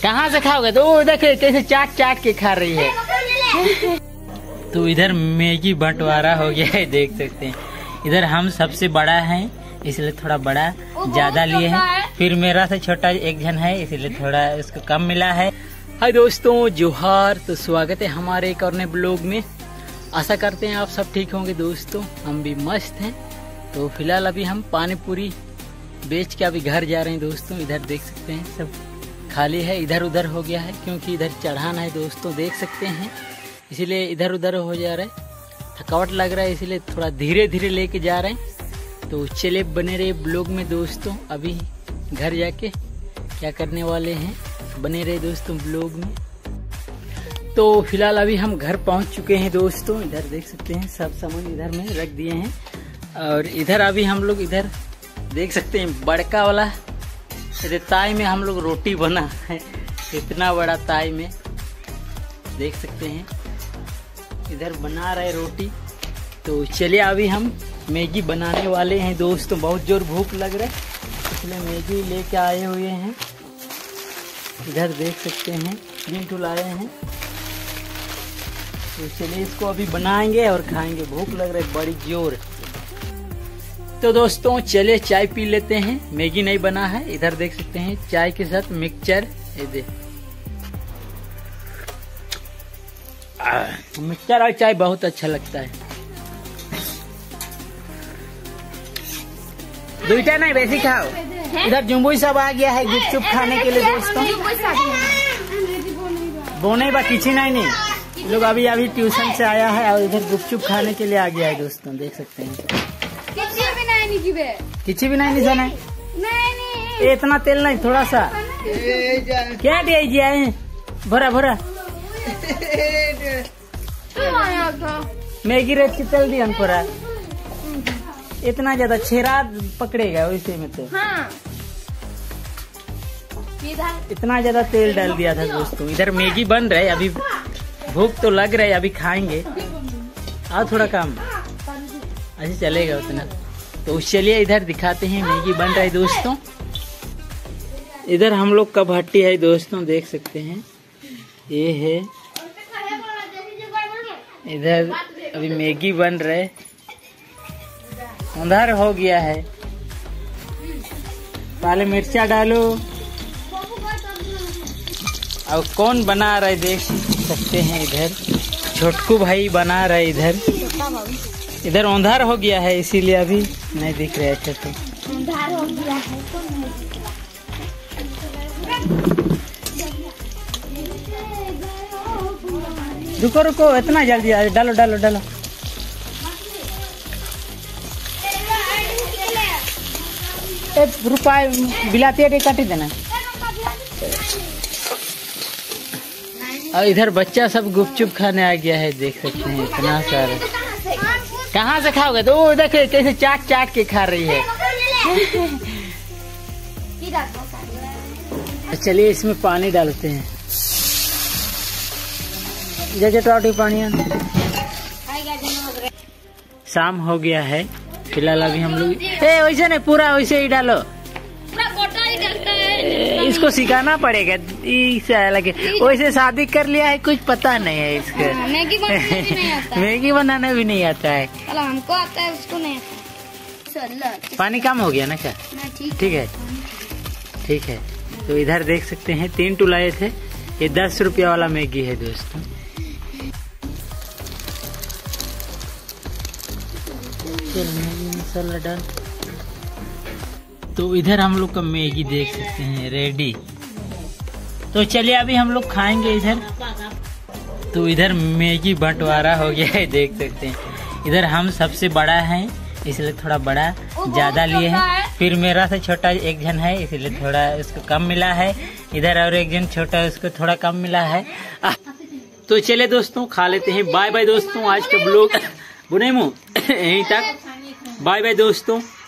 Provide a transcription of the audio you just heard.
कहाँ से खाओगे? तो देखे कैसे चाट चाट के खा रही है। तो इधर मैगी बंटवारा हो गया है, देख सकते हैं। इधर हम सबसे बड़ा है इसलिए थोड़ा बड़ा ज्यादा लिए हैं, फिर मेरा से छोटा एक जन है इसलिए थोड़ा इसको कम मिला है। हाय दोस्तों, जोहार। तो स्वागत है हमारे एक और नए ब्लॉग में। आशा करते हैं आप सब ठीक होंगे दोस्तों, हम भी मस्त हैं। तो फिलहाल अभी हम पानी पूरी बेच के अभी घर जा रहे हैं दोस्तों। इधर देख सकते हैं सब खाली है, इधर उधर हो गया है क्योंकि इधर चढ़ाना है दोस्तों, देख सकते हैं, इसीलिए इधर उधर हो जा रहा है। थकावट लग रहा है इसलिए थोड़ा धीरे धीरे लेके जा रहे हैं। तो चले बने रहे ब्लॉग में दोस्तों। अभी घर जाके क्या करने वाले हैं, बने रहे दोस्तों ब्लॉग में। तो फिलहाल अभी हम घर पहुंच चुके हैं दोस्तों। इधर देख सकते हैं सब सामान इधर में रख दिए हैं। और इधर अभी हम लोग इधर देख सकते हैं बड़का वाला ताई में हम लोग रोटी बना है, इतना बड़ा ताई में देख सकते हैं इधर बना रहे रोटी। तो चलिए अभी हम मैगी बनाने वाले हैं दोस्तों। बहुत जोर भूख लग रहा है इसलिए मैगी लेके आए हुए हैं। इधर देख सकते हैं 3 टूल आए हैं। तो चलिए इसको अभी बनाएंगे और खाएंगे। भूख लग रहा है बड़ी जोर। तो दोस्तों चलिए चाय पी लेते हैं। मैगी नहीं बना है। इधर देख सकते हैं चाय के साथ मिक्सचर, ये दे मिक्सचर और चाय बहुत अच्छा लगता है। दुईटा नहीं वैसे खाओ। इधर जुम्बुई सब आ गया है गुपचुप खाने के लिए दोस्तों। बोने बा किसी नहीं लोग अभी ट्यूशन से आया है और इधर गुपचुप खाने के लिए आ गया है दोस्तों, देख सकते हैं। किसी भी नहीं जाना है। इतना तेल नहीं, थोड़ा सा क्या दिया है भरा भरा मैगी रेट की तेल दिया पूरा। इतना ज्यादा छेरा पकड़ेगा वैसे में तो हाँ। इतना ज्यादा तेल डाल दिया था दोस्तों। इधर मैगी बन रहा है, अभी भूख तो लग रहा है, अभी खाएंगे। आओ थोड़ा काम ऐसे चलेगा उतना। तो चलिए इधर दिखाते हैं मैगी बन रहा है दोस्तों। इधर हम लोग का भट्टी है दोस्तों, देख सकते हैं ये है। इधर अभी मैगी बन रहा है, अंधार हो गया है। पहले मिर्चा डालो। और कौन बना रहा है देख सकते हैं, इधर छोटकू भाई बना रहा है। इधर अंधार हो गया है इसीलिए अभी नहीं दिख रहा है अच्छा। तो अंधार हो गया है तो नहीं दिख रहा। रुको रुको, इतना जल्दी डालो डालो डालो। रुपये बिलाती काटी देना। और इधर बच्चा सब गुपचुप खाने आ गया है, देख सकते हैं इतना सारा। कहाँ से खाओगे? तो देखे कैसे चाट चाट के खा रही है। चलिए इसमें पानी डालते हैं। जैसे टोटी पानी। शाम हो गया है फिलहाल अभी हम लोग वैसे नहीं, पूरा वैसे ही डालो। इसको सिखाना पड़ेगा लगे। वैसे शादी कर लिया है, कुछ पता नहीं है इसके। मैगी बनाना भी नहीं आता है। हमको आता है, उसको नहीं आता। पानी कम हो गया ना क्या? ठीक है ठीक है। तो इधर देख सकते हैं 3 टूल आए थे। ये 10 रुपया वाला मैगी है दोस्तों। मसाला डाल। तो इधर हम लोग का मैगी देख सकते हैं रेडी। तो चलिए अभी हम लोग खाएंगे इधर। तो इधर मैगी बंटवारा हो गया है, देख सकते हैं। इधर हम सबसे बड़ा है इसलिए थोड़ा बड़ा ज्यादा लिए हैं, फिर मेरा से छोटा एक जन है इसलिए थोड़ा उसको कम मिला है। इधर और एक जन छोटा, उसको थोड़ा कम मिला है। तो चलिए दोस्तों खा लेते हैं। बाय बाय दोस्तों, आज का ब्लॉग बुने मुँह यहीं तक। बाय बाय दोस्तों।